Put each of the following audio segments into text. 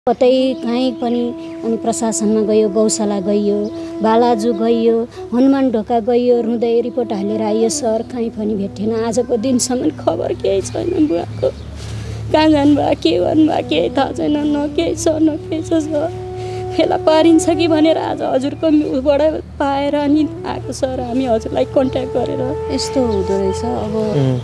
कतै कहीँ पनि अनि प्रशासनमा गयो, गौशाला गइयो, बालाजु गइयो, हनुमान ढोका गइयो, रुँदै रिपोर्ट हालेर आइयो सर, कहीँ पनि भेटेन। आजको दिनसम्म खबर केही छैन बुवाको। कहाँ जानुभयो, के गर्नुभयो केही थाहा छैन, न केही छ न केही छ सर। फेला पारिन्छ कि भनेर आज हजुरको उबाट पाएर अनि आएको सर, हामी हजुरलाई कन्ट्याक्ट गरेर। यस्तो हुँदो रहेछ अब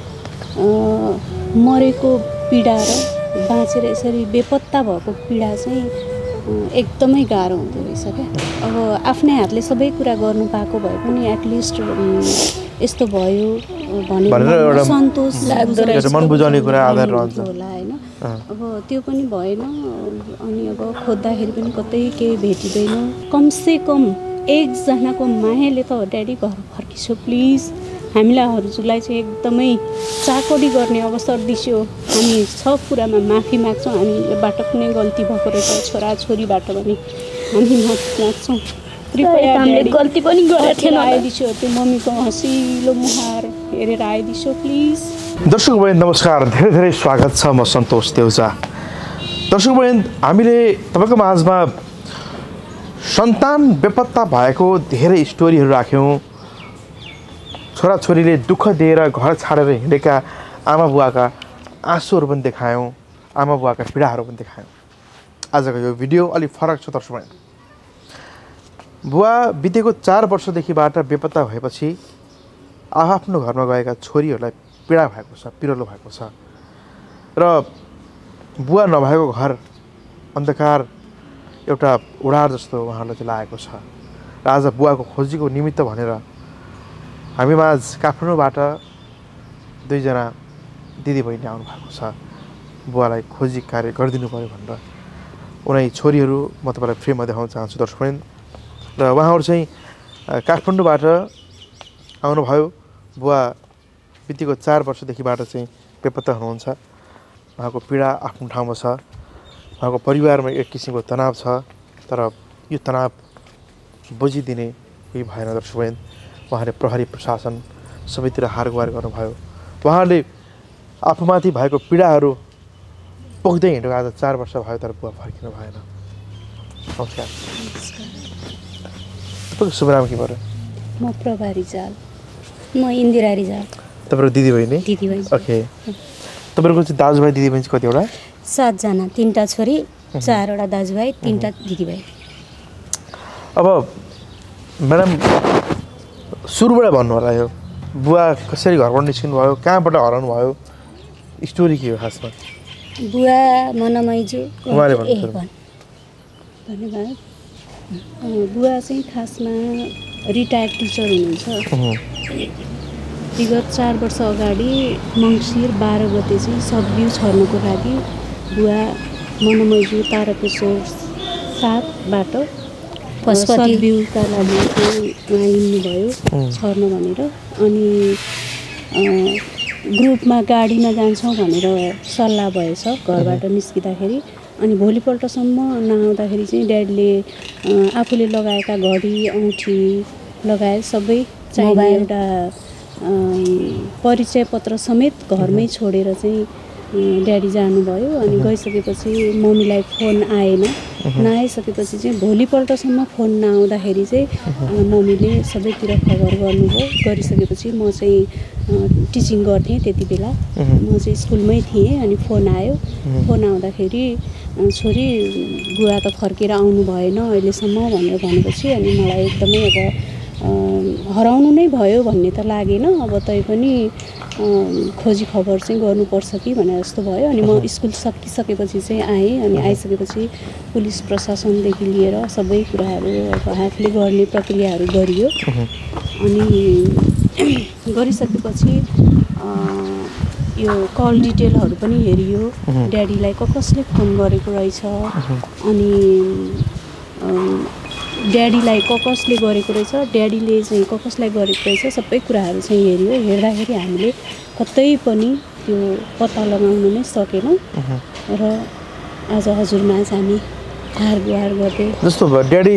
मरेको पीडा र बाँचेर यसरी बेपत्ता भएको पीडा चाहिँ एकदमै गाह्रो हुँदो रहेछ क्या। अब आफ्नै हातले सबै कुरा गर्नु पाएको भए पनि एटलिस्ट यस्तो भयो भनेर सन्तोष लाग्दो रहेछ, मन बुझाउने कुरा आधार रहन्छ होला हैन। अब त्यो पनि भएन। अनि अब खोज्दाखेरि पनि कतै केही भेटिँदैन। कमसे कम एकजनाको मायाले त ड्याडी घर फर्किसो प्लिज। हामीलाई हजुरलाई चाहिँ एकदमै चाकडी गर्ने अवसर दिस्यो। हामी सब कुरामा माफी माग्छौँ। हामीबाट कुनै गल्ती भएको रहेछ छोराछोरीबाट पनि हामी माफी माग्छौँ। कृपया हामीले गल्ती पनि गरेको थिएन, आइदिसो त्यो मम्मीको हँसिलो मुहार हेरेर आइदिसो प्लिज। दर्शक बहिनी नमस्कार, धेरै धेरै स्वागत छ। म सन्तोष देउजा। दर्शक बहिनी, हामीले तपाईँको माझमा सन्तान बेपत्ता भएको धेरै स्टोरीहरू राख्यौँ। छोराछोरीले दुःख दिएर घर छाडेर हिँडेका आमा बुवाका आँसुहरू पनि देखायौँ, आमा बुवाका पीडाहरू पनि देखायौँ। आजको यो भिडियो अलिक फरक छ दर्शक बहिनी। बुवा बितेको 4 वर्षदेखिबाट बेपत्ता भएपछि आफ्नो घरमा गएका छोरीहरूलाई पीडा भएको छ, पिरलो भएको छ र बुवा नभएको घर अन्धकार एउटा उडार जस्तो उहाँहरूलाई चाहिँ लागेको छ। र आज बुवाको खोजीको निमित्त भनेर हामीमाझ काठमाडौँबाट 2 जना दिदीबहिनी आउनु भएको छ। बुवालाई खोजी कार्य गरिदिनु पऱ्यो भनेर उनै छोरीहरू म तपाईँलाई फ्रेममा देखाउन चाहन्छु दर्शक बहिनी। र उहाँहरू चाहिँ काठमाडौँबाट आउनुभयो। बुवा बितेको 4 वर्षदेखिबाट चाहिँ बेपत्ता हुनुहुन्छ। उहाँको पीडा आफ्नो ठाउँमा छ। उहाँको परिवारमा एक किसिमको तनाव छ, तर यो तनाव बुझिदिने केही भएन दर्शक बहिनी। उहाँले प्रहरी प्रशासन सबैतिर हारगुहार गर्नुभयो। उहाँले आफूमाथि भएको पीडाहरू पोख्दै हिँडेको आज 4 वर्ष भयो, तर बुवा फर्किनु भएन। नमस्कार। तपाईँको शुभ नाम के पर्यो? म प्रभा रिजाल। म इन्दिरा रिजाल। तपाईँको दिदीबहिनी? दिदीबहिनी। ओके। तपाईँको चाहिँ दाजुभाइ दिदीबहिनी चाहिँ कतिवटा? 7 जना, 3टा छोरी, 4वटा दाजुभाइ, 3टा दिदीभाइ। अब म्याडम सुरुबाट भन्नु होला, यो बुवा कसरी घरबाट निस्किनु भयो, कहाँबाट हराउनु भयो, स्टोरी के हो खासमा? बुवा मनमैजु धन्यवाद। बुवा चाहिँ खासमा रिटायर्ड टिचर हुनुहुन्छ। विगत 4 वर्ष अगाडि मङ्सिर 12 गते चाहिँ सब्बिउ छर्नको लागि बुवा मनमैजु तारापेश्वर 7बाट सब्बिउका लागि उहाँ हिँड्नुभयो छर्न भनेर। अनि ग्रुपमा गाडीमा जान्छौँ भनेर सल्लाह भएछ घरबाट निस्किँदाखेरि। अनि भोलिपल्टसम्म नआउँदाखेरि चाहिँ ड्याडीले आफूले लगाएका घडी औँठी लगायत सबै चाहिने एउटा परिचय पत्र समेत घरमै छोडेर चाहिँ ड्याडी जानुभयो। अनि गइसकेपछि मम्मीलाई फोन आएन। नआइसकेपछि चाहिँ भोलिपल्टसम्म फोन नआउँदाखेरि चाहिँ मम्मीले सबैतिर खबर गर्नुभयो। गरिसकेपछि म चाहिँ टिचिङ गर्थेँ त्यति बेला, म चाहिँ स्कुलमै थिएँ। अनि फोन आयो। फोन आउँदाखेरि छोरी बुवा त फर्केर आउनु भएन अहिलेसम्म भनेर भनेपछि अनि मलाई एकदमै अब हराउनु नै भयो भन्ने त लागेन। अब तैपनि खोजी खबर चाहिँ गर्नुपर्छ कि भनेर जस्तो भयो। अनि म स्कुल सकिसकेपछि चाहिँ आएँ। अनि आइसकेपछि पुलिस प्रशासनदेखि लिएर सबै कुराहरू अब हातले गर्ने प्रक्रियाहरू गरियो। अनि गरिसकेपछि यो कल डिटेलहरू पनि हेरियो। ड्याडीलाई कसले फोन गरेको रहेछ, अनि ड्याडीलाई कसले गरेको रहेछ, ड्याडीले चाहिँ कसलाई गरेको रहेछ, सबै कुराहरू चाहिँ हेरियो। हेर्दाखेरि हामीले कतै पनि त्यो पत्ता लगाउन नै सकेनौँ। र आज हजुरमा हामी हार गुहार गर्दै जस्तो ड्याडी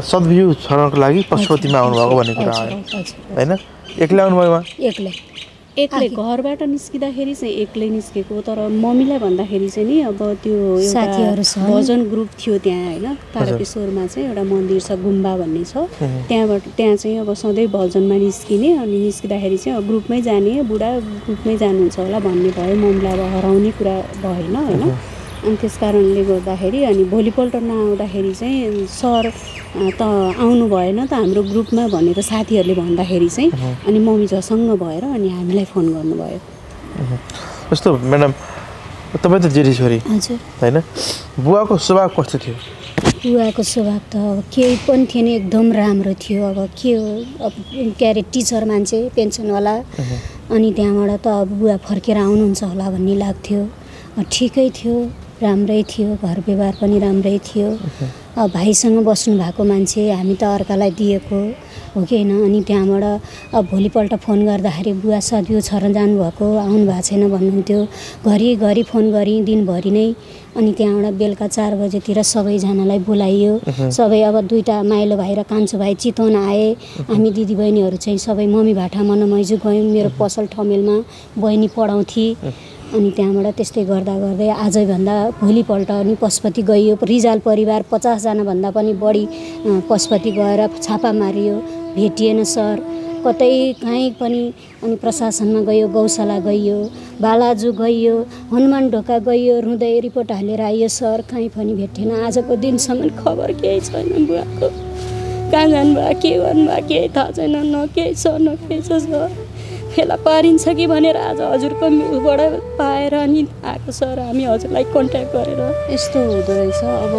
सब्बिउ छर्नको लागि पशुपतिमा आउनुभएको भन्ने कुरा आयो होइन? एक्लै आउनुभयो? एक्लै। एक्लै घरबाट निस्किँदाखेरि चाहिँ एक्लै निस्केको तर मम्मीलाई भन्दाखेरि चाहिँ नि अब त्यो एउटा भजन ग्रुप थियो त्यहाँ होइन तारकेश्वरमा चाहिँ एउटा मन्दिर छ गुम्बा भन्ने छ त्यहाँ चाहिँ अब सधैँ भजनमा निस्किने अनि निस्किँदाखेरि चाहिँ अब ग्रुपमै जाने बुढा ग्रुपमै जानुहुन्छ होला भन्ने भयो मम्मीलाई अब हराउने कुरा भएन होइन अनि त्यस कारणले गर्दाखेरि अनि भोलिपल्ट नआउँदाखेरि चाहिँ सर त आउनु भएन त हाम्रो ग्रुपमा भनेर साथीहरूले भन्दाखेरि चाहिँ अनि मम्मी झसङ्ग भएर अनि हामीलाई फोन गर्नुभयो। जस्तो म्याडम तपाईँ त जेठी छोरी हजुर होइन बुवाको स्वभाव कस्तो थियो? बुवाको स्वभाव त अब केही पनि थिएन एकदम राम्रो थियो अब के हो अब के अरे टिचर मान्छे पेन्सनवाला अनि त्यहाँबाट त अब बुवा फर्केर आउनुहुन्छ होला भन्ने लाग्थ्यो ठिकै थियो राम्रै थियो घर व्यवहार पनि राम्रै थियो अब भाइसँग बस्नु भएको मान्छे हामी त अर्कालाई दिएको हो कि होइन अनि त्यहाँबाट अब भोलिपल्ट फोन गर्दाखेरि बुवा सदियो छोरा जानुभएको आउनु भएको छैन भन्नुहुन्थ्यो घरिघरि फोन गरेँ दिनभरि नै अनि त्यहाँबाट बेलुका 4 बजेतिर सबैजनालाई बोलाइयो सबै अब 2टा माइलो भाइ र कान्छो भाइ चितवन आए हामी दिदीबहिनीहरू चाहिँ सबै मम्मी भाटा मनमैजु गयौँ मेरो पसल ठमेलमा बहिनी पढाउँथे अनि त्यहाँबाट त्यस्तै गर्दा गर्दै आजैभन्दा भोलिपल्ट अनि पशुपति गइयो रिजाल परिवार 50 जनाभन्दा पनि बढी पशुपति गएर छापा मारियो भेटिएन सर कतै कहीँ पनि अनि प्रशासनमा गयो गौशाला गइयो बालाजु गइयो हनुमान ढोका गइयो रुँदै रिपोर्ट हालेर आइयो सर कहीँ पनि भेटेन आजको दिनसम्म खबर केही छैन बुवाको कहाँ जानुभयो के गर्नुभयो केही थाहा छैन न केही छ न केही छ सर फेला पारिन्छ कि भनेर आज हजुरको उबाट पाएर अनि आएको सर हामी हजुरलाई कन्ट्याक्ट गरेर यस्तो हुँदो रहेछ अब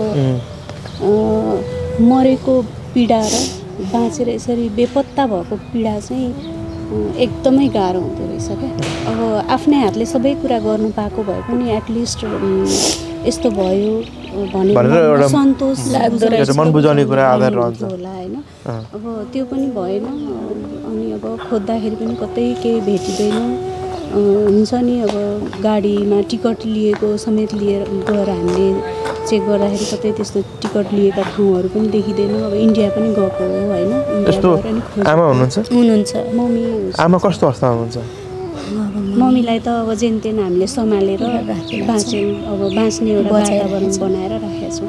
मरेको पीडा र बाँचेर यसरी बेपत्ता भएको पीडा चाहिँ एकदमै गाह्रो हुँदो रहेछ क्या अब आफ्नै हातले सबै कुरा गर्नु पाएको भए पनि एटलिस्ट यस्तो भयो भनेर सन्तोष लाग्दो रहेछ मन बुझाउने कुरा आधार रहन्छ होला हैन अब त्यो पनि भएन अनि अब खोज्दाखेरि पनि कतै केही भेटिदैन हुन्छ नि अब गाडीमा टिकट लिएको समेत लिएर गएर हामीले चेक गर्दाखेरि कतै त्यस्तो टिकट लिएका ठाउँहरू पनि देखिँदैन अब इन्डिया पनि गएको हो हैन इन्डिया आमा हुनुहुन्छ मम्मी आमा कस्तो अवस्थामा हुनुहुन्छ? मम्मीलाई त अब जेनतेन हामीले सम्हालेर बाँच्ने एउटा वातावरण बनाएर राखेका छौँ।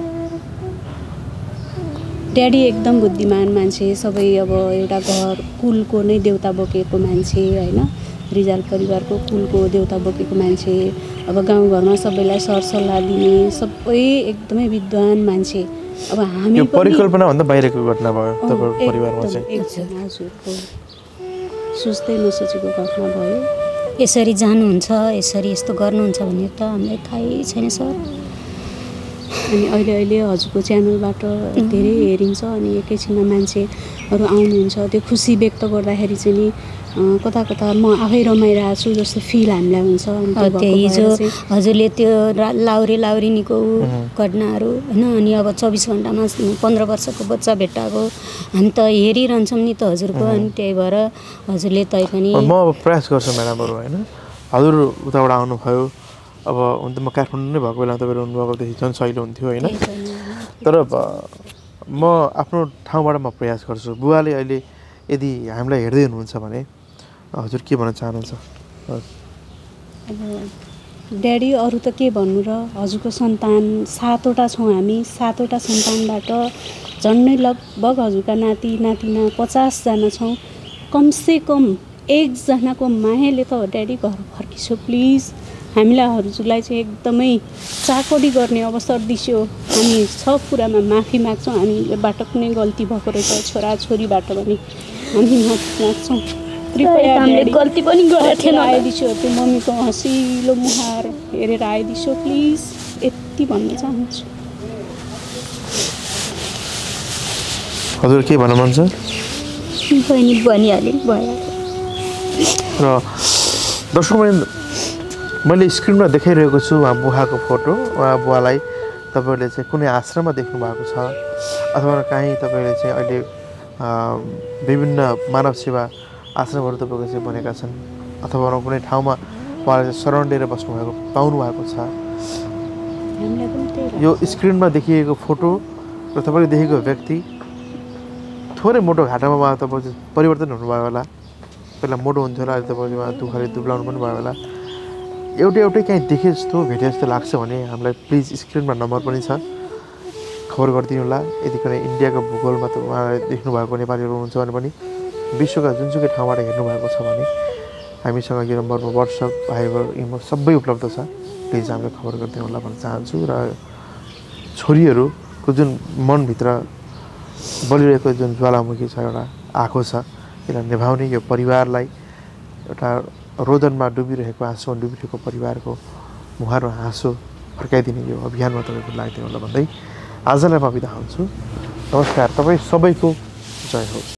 ड्याडी एकदम बुद्धिमान मान्छे सबै अब एउटा घर कुलको नै देउता बोकेको मान्छे होइन रिजाल परिवारको कुलको देउता बोकेको मान्छे अब गाउँघरमा सबैलाई सरसल्लाह दिने सबै एकदमै विद्वान मान्छे अब हामी यो परिकल्पना भन्दा बाहिरको घटना भयो तपाईको परिवारमा चाहिँ हजुर सोच्दै नसोचेको घटना भयो यसरी जानुहुन्छ यसरी यस्तो गर्नुहुन्छ भने त हामीलाई थाहै छैन सर अनि अहिले हजुरको च्यानलबाट धेरै हेरिन्छ अनि एकैछिनमा मान्छेहरू आउनुहुन्छ त्यो खुसी व्यक्त गर्दाखेरि चाहिँ नि कता कता म आफै रमाइरहेको छु जस्तो फिल हामीलाई हुन्छ अनि हिजो हजुरले त्यो लाउरीनीको घटनाहरू होइन अनि अब 24 घण्टामा 15 वर्षको बच्चा भेट्टाएको हामी त हेरिरहन्छौँ नि त हजुरको अनि त्यही भएर हजुरले तै पनि म अब प्रयास गर्छु म्याडमहरू होइन हजुर उताबाट आउनुभयो अब हुन त म काठमाडौँ नै भएको बेला तपाईँहरू हुनुभएकोदेखि झन् सहिलो हुन्थ्यो होइन तर म आफ्नो ठाउँबाट म प्रयास गर्छु बुवाले अहिले यदि हामीलाई हेर्दै हुनुहुन्छ भने हजुर के भन्न चाहनुहुन्छ? अब ड्याडी अरू त के भन्नु र हजुरको सन्तान 7वटा छौँ हामी 7वटा सन्तानबाट झन्डै लगभग हजुरका नाति नातिना 50 जना छौँ कमसे कम एकजनाको मायाले त ड्याडी घर फर्किसो प्लिज हामीलाई हजुरलाई चाहिँ एकदमै चाकडी गर्ने अवसर दिस्यो हामी सब कुरामा माफी माग्छौँ हामीबाट कुनै गल्ती भएको रहेछ छोराछोरीबाट पनि हामी माफी माग्छौँ कृपया हामीले गल्ती पनि गरेको थिएन आइदिसो त्यो मम्मीको हँसिलो मुहार हेरेर आइदिसो प्लिज यति भन्न चाहन्छु। हजुर के भन्न मन छ? बहिनी भनिहाले भयो र दर्शकले मैले स्क्रिनमा देखाइरहेको छु उहाँ बुवाको फोटो उहाँ बुवालाई तपाईँहरूले चाहिँ कुनै आश्रममा देख्नु भएको छ अथवा कहीँ तपाईँले चाहिँ अहिले विभिन्न मानव सेवा आश्रमहरू तपाईँको चाहिँ बनेका छन् अथवा कुनै ठाउँमा उहाँले चाहिँ सराउन्ड लिएर बस्नुभएको पाउनु भएको छ। यो स्क्रिनमा देखिएको फोटो र तपाईँले देखेको व्यक्ति थोरै मोटो घाटामा उहाँ तपाईँ परिवर्तन हुनुभयो होला पहिला मोटो हुन्थ्यो होला अहिले त उहाँ दुःखले दुब्लाउनु पनि भयो होला एउटै कहीँ देखे जस्तो भेटे जस्तो लाग्छ भने हामीलाई प्लिज स्क्रिनमा नम्बर पनि छ खबर गरिदिनु होला यदि कुनै इन्डियाको भूगोलमा त उहाँले देख्नुभएको नेपालीहरू हुनुहुन्छ भने पनि विश्वका जुनसुकै ठाउँबाट हेर्नुभएको छ भने हामीसँग यो नम्बरमा वाट्सएप भाइबर इमो सबै उपलब्ध छ प्लिज हामीलाई खबर गरिदिनु होला भन्न चाहन्छु र छोरीहरूको जुन मनभित्र बलिरहेको जुन ज्वालामुखी छ एउटा आँखो छ त्यसलाई निभाउने यो परिवारलाई एउटा रोदनमा डुबिरहेको आँसुमा डुबिरहेको परिवारको मुहारमा हाँसो फर्काइदिने यो अभियानमा तपाईँको लाग्दिनु होला भन्दै आजलाई म बिदा हुन्छु नमस्कार तपाईँ सबैको जय होस्